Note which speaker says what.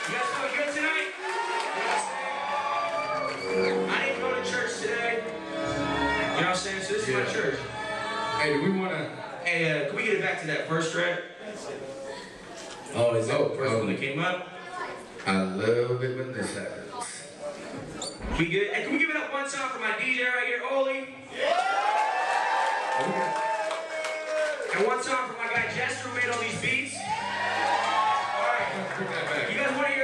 Speaker 1: You guys feel good tonight? I didn't go to church today. You know what I'm saying? So this is my church.
Speaker 2: Hey, do we want to...
Speaker 1: Hey, can we get it back to that first track?
Speaker 2: Oh, is that
Speaker 1: First one that came up?
Speaker 2: I love it when this happens.
Speaker 1: We good? Hey, can we give it up one time for my DJ right here, Oli? And one time for my guy Jester who made all these beats. Alright. You guys want to hear